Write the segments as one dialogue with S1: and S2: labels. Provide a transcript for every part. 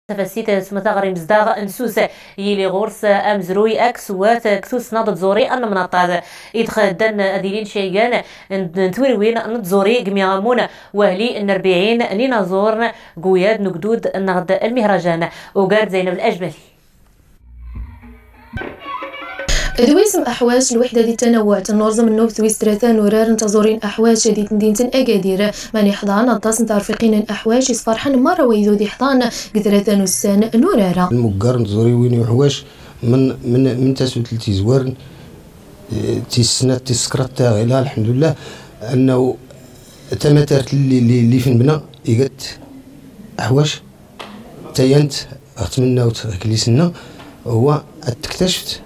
S1: تفاسيت سمتغري مزداغ انسوس يلي غورس امزروي اكس وات كثوس ناض زوري ان مناطاد يدخدن اديلين شيغان نتويروين نتزوري قميامون واهلي النربيعين لينا زورن قوياد نقدود النغد المهرجان وقارد زينب الاجبلي.
S2: دويسم أحواش الوحدة ذي التنوع تنورزم النوب ثويس ثلاثة نورار انتظرين أحواش ذي مدينة أكادير ماني حضان الطاس نتعرفقين الأحواش يصفرحن مرة ويذو ذي حضان قثلاثة نسان نورارا
S3: المقار نتزوري وين أحواش من تاسو تلتي زوارن تيسنة تسكرات تاغيلا الحمد لله أنه تماترت اللي في المبنى إيقت أحواش تاينت أتمنى وتكليسنا هو اكتشفت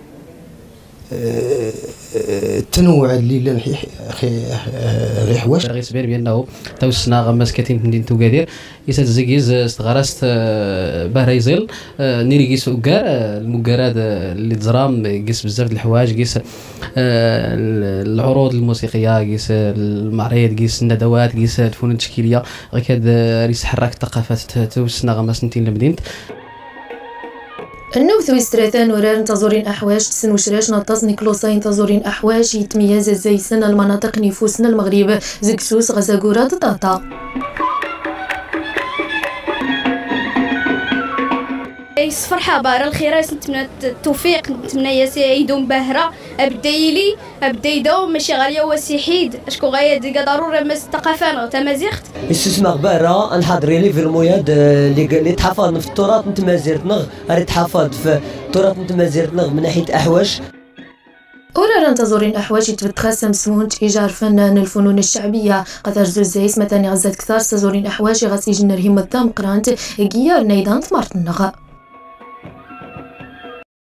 S3: التنوع اللي غير حواش
S4: غير سبير بانه توسنا غماس كاتين مدينه وكادير يسات زكيز استغرست بهريزل نيري كيس وكار المكارات اللي تزرام كيس بزاف د الحوايج كيس العروض الموسيقيه كيس المعرض كيس الندوات كيس الفنون التشكيليه غير كاد ريس حراك الثقافات توسنا غماس نتين لمدينه
S2: النوث ويستراتان ورار انتظرين أحواش تسن وشراش نطاس نيكلوساين انتظرين أحواش يتميز زي سن المناطق نفوسنا المغرب زكسوس غزاقورة طاطا
S5: فرحة بارا الخيرات نتمنى التوفيق نتمنى يدوم باهرة ابدايلي ابدايدو ماشي غالية وسيحيد اشكو غاية ضرورة مس الثقافة تمازيغت
S6: استسمع بارا نحضري لي في الموياد اللي تحافظ في التراث نتمازيرتنا راه تحافظ في التراث نتمازيرتنا من ناحية أحواش
S2: ورا انتظرين أحواش يتفتخاسم سمونت إيجار فنان الفنون الشعبية قطر زوزيس متاني غزات كثار سازورين أحواش غاسيجن رهيم الدام قرانت جيار نيدان ثمارت النغا